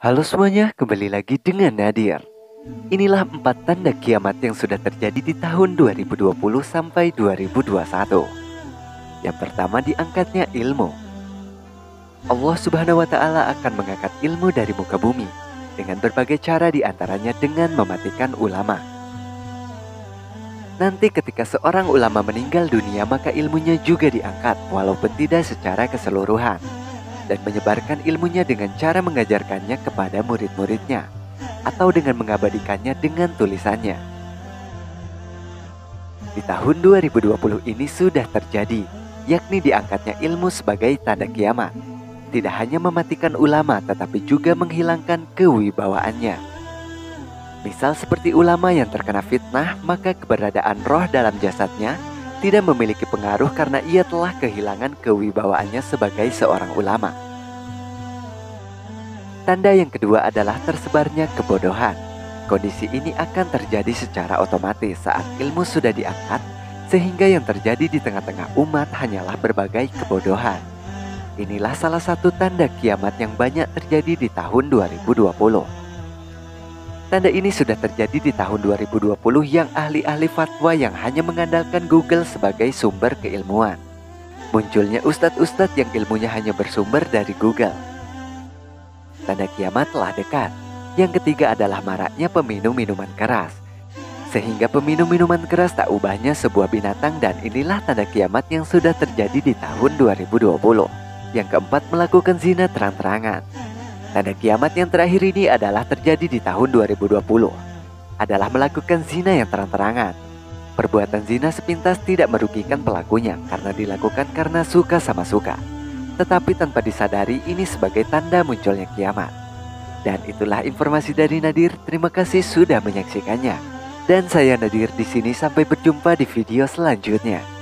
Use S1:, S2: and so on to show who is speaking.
S1: Halo semuanya, kembali lagi dengan Nadir. Inilah 4 tanda kiamat yang sudah terjadi di tahun 2020 sampai 2021. Yang pertama, diangkatnya ilmu. Allah Subhanahu wa Ta'ala akan mengangkat ilmu dari muka bumi dengan berbagai cara, diantaranya dengan mematikan ulama. Nanti ketika seorang ulama meninggal dunia, maka ilmunya juga diangkat walaupun tidak secara keseluruhan, dan menyebarkan ilmunya dengan cara mengajarkannya kepada murid-muridnya atau dengan mengabadikannya dengan tulisannya. Di tahun 2020 ini sudah terjadi, yakni diangkatnya ilmu sebagai tanda kiamat. Tidak hanya mematikan ulama, tetapi juga menghilangkan kewibawaannya. Misal seperti ulama yang terkena fitnah, maka keberadaan roh dalam jasadnya tidak memiliki pengaruh karena ia telah kehilangan kewibawaannya sebagai seorang ulama. Tanda yang kedua adalah tersebarnya kebodohan. Kondisi ini akan terjadi secara otomatis saat ilmu sudah diangkat, sehingga yang terjadi di tengah-tengah umat hanyalah berbagai kebodohan. Inilah salah satu tanda kiamat yang banyak terjadi di tahun 2020. Tanda ini sudah terjadi di tahun 2020 yang ahli-ahli fatwa yang hanya mengandalkan Google sebagai sumber keilmuan. Munculnya ustadz-ustadz yang ilmunya hanya bersumber dari Google. Tanda kiamat telah dekat. Yang ketiga adalah maraknya peminum minuman keras, sehingga peminum minuman keras tak ubahnya sebuah binatang, dan inilah tanda kiamat yang sudah terjadi di tahun 2020. Yang keempat, melakukan zina terang-terangan. Tanda kiamat yang terakhir ini adalah terjadi di tahun 2020, adalah melakukan zina yang terang-terangan. Perbuatan zina sepintas tidak merugikan pelakunya karena dilakukan karena suka sama suka, tetapi tanpa disadari ini sebagai tanda munculnya kiamat. Dan itulah informasi dari Nadir. Terima kasih sudah menyaksikannya. Dan saya Nadir di sini, sampai berjumpa di video selanjutnya.